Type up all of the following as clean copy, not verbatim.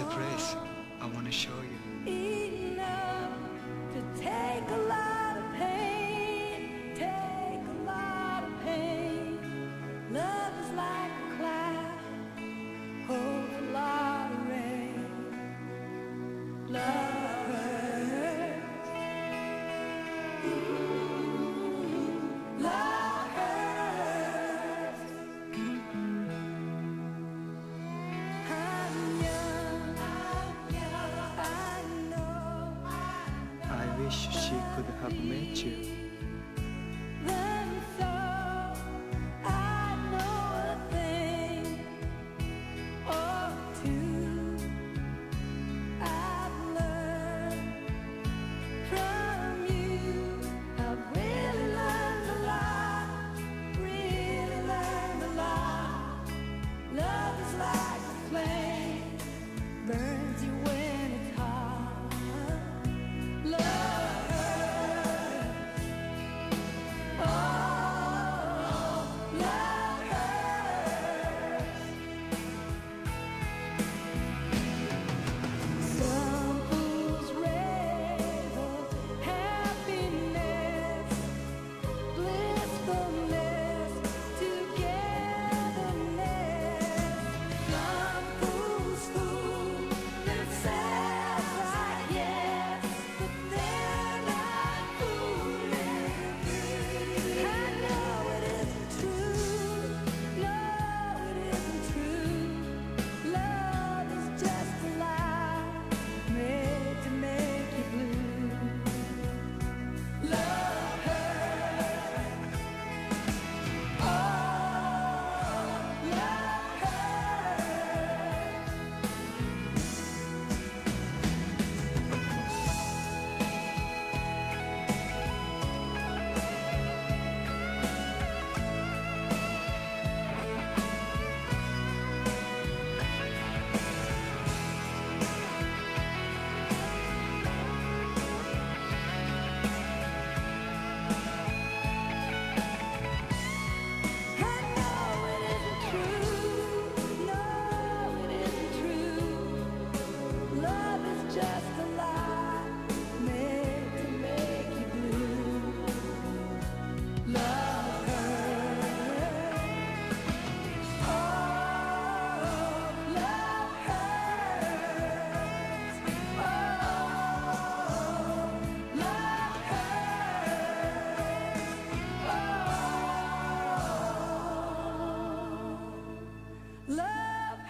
place I want to show you. Enough to take a lot of pain, take a lot of pain. Love is like a cloud, holds a lot of rain. Love hurts. Love hurts. I'm young, I know. I wish she could have met you. Then so I know a thing or two. I've learned from you. I've really learned a lot, really learned a lot. Love is like a flame, burns you when it's hot. Love hurts. Oh, love hurts. Some fools raise happiness, blissfulness, togetherness. Some fools fool themselves, I guess, but they're not fooling. I know it isn't true. No, it isn't true. Love is just a lie made to make you blue. Love hurts. Oh, love hurts. I know it isn't true. No, it isn't true. Love is just a lie made to make you blue. Love hurts. Oh, love hurts. Oh, love hurts. Love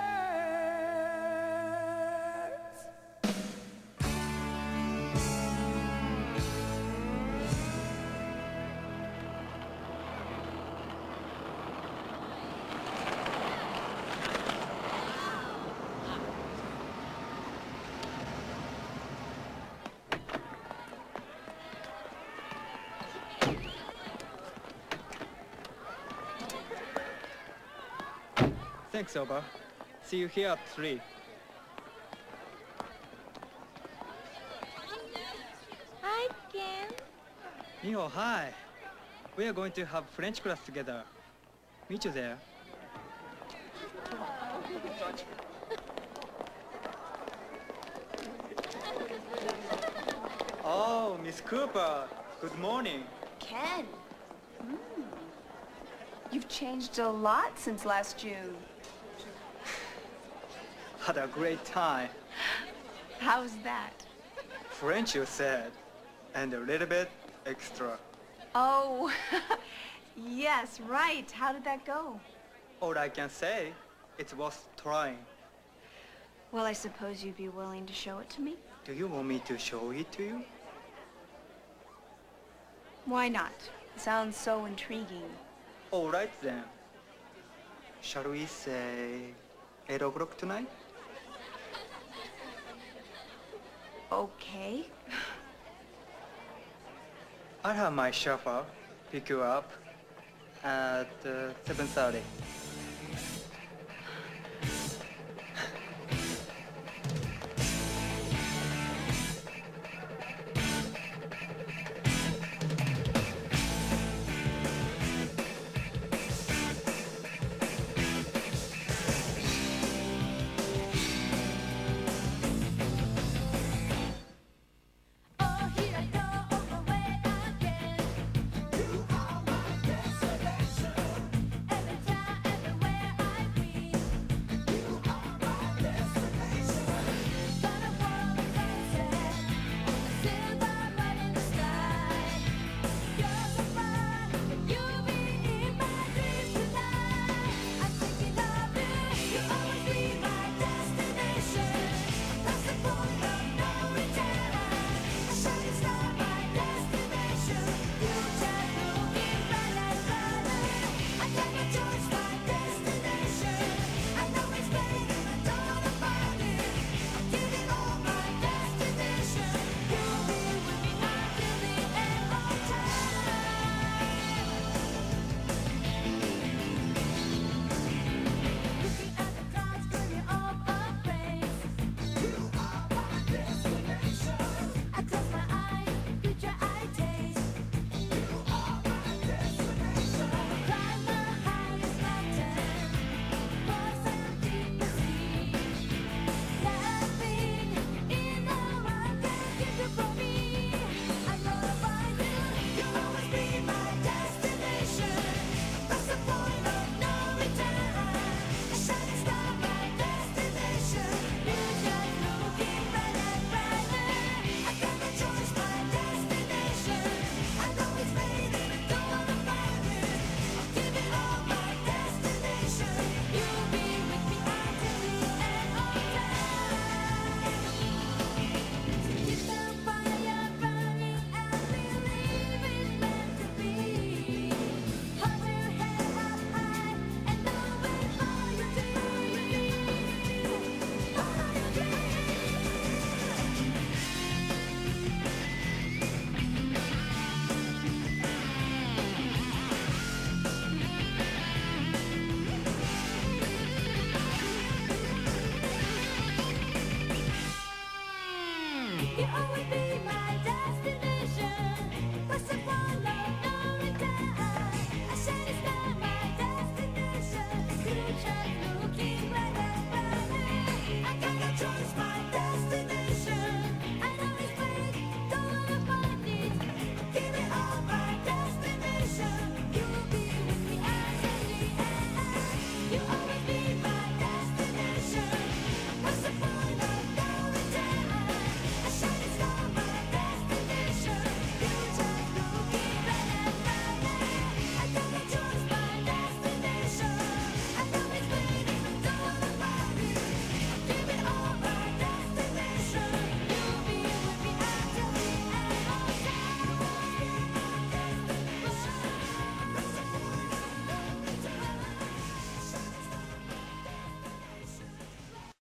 hurts. Thanks, Oba. See you here at 3. Hi, Ken. Miho, hi. We are going to have French class together. Meet you there. Oh, Miss Cooper. Good morning. Ken. You've changed a lot since last June. Had a great time. How's that? French, you said. And a little bit extra. Oh, yes, right. How did that go? All I can say, it's worth trying. Well, I suppose you'd be willing to show it to me? Do you want me to show it to you? Why not? It sounds so intriguing. All right then. Shall we say 8 o'clock tonight? Okay. I'll have my chauffeur pick you up at 7:30.